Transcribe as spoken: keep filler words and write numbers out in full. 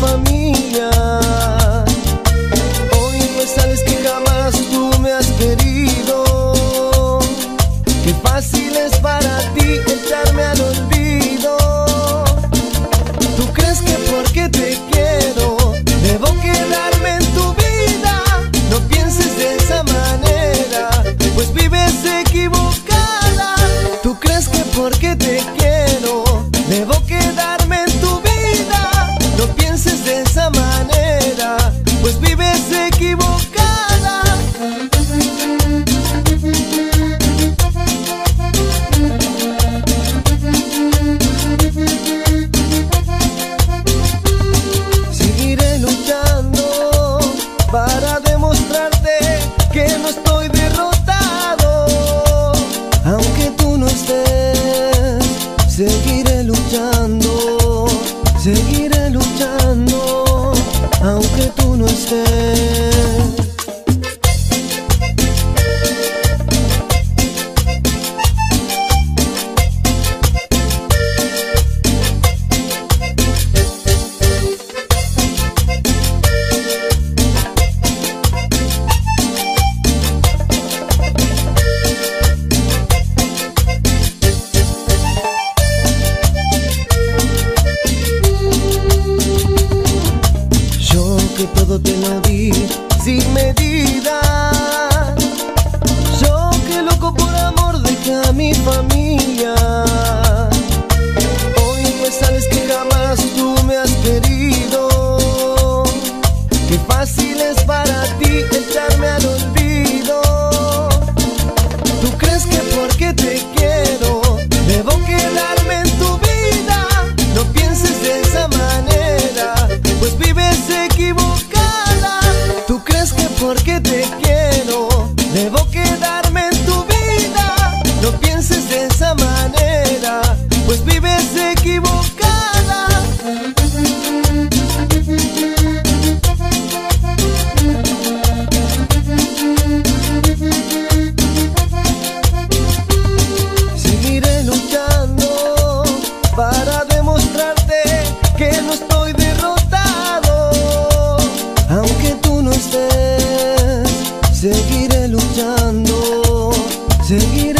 familia. Hoy me sabes que jamás tú me has querido. Qué fácil es para ti echarme al olvido. ¿Tú crees que porque te quiero debo quedarme en tu vida? No pienses de esa manera, pues vives equivocada. ¿Tú crees que porque te quiero debo quedarme en tu vida? No pienses de esa manera, pues vives equivocada. Seguiré luchando para demostrarte que no estoy derrotado. Aunque tú no estés, seguiré luchando, seguiré luchando, aunque tú no estés. Que todo te lo di sin medida. Yo que loco por amor dejé a mi familia. Hoy me sabes que jamás tú me has querido. Qué fácil es para ti echarme al olvido. ¿Tú crees que porque te quiero debo quedarme en tu vida? No pienses de esa manera, pues vives equivocada. ¿Tú crees que porque te quiero debo quedarme en tu vida? No pienses de esa manera, pues vives equivocada. Seguiré luchando para demostrarte que no estoy derrotado. Aunque tú no estés, seguiré luchando, seguiré